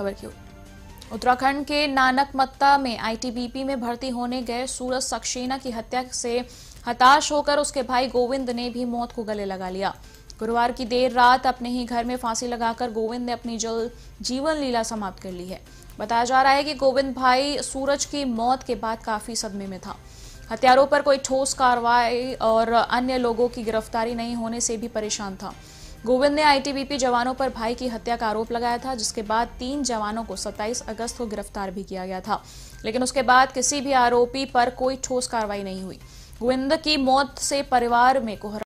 खबर की ओर। उत्तराखंड के नानकमत्ता में आईटीबीपी में भर्ती होने गए सूरज सक्सेना की हत्या से हताश होकर उसके भाई गोविंद ने भी मौत को गले लगा लिया। गुरुवार की देर रात अपने ही घर में फांसी लगाकर गोविंद ने अपनी जीवन लीला समाप्त कर ली है। बताया जा रहा है कि गोविंद भाई सूरज की मौत के बाद काफी सदमे में था। हत्यारों पर कोई ठोस कार्रवाई और अन्य लोगों की गिरफ्तारी नहीं होने से भी परेशान था। गोविंद ने आईटीबीपी जवानों पर भाई की हत्या का आरोप लगाया था, जिसके बाद 3 जवानों को 27 अगस्त को गिरफ्तार भी किया गया था, लेकिन उसके बाद किसी भी आरोपी पर कोई ठोस कार्रवाई नहीं हुई। गोविंद की मौत से परिवार में कोहराम